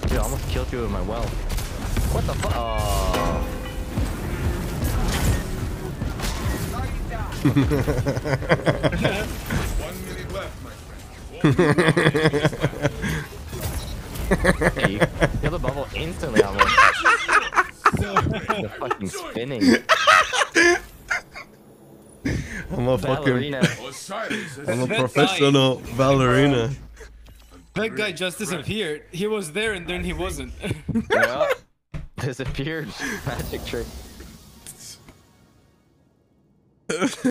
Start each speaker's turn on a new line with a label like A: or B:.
A: Dude, I almost killed you with my well. What the fuck? Oh.
B: One minute left, my friend.
A: Hey, you kill the bubble instantly almost. The fucking spinning.
C: I'm a
A: Ballerina.
C: fucking... I'm a professional ballerina.
D: That guy just disappeared. He was there and then he wasn't.
A: Yeah. Disappeared. Magic trick.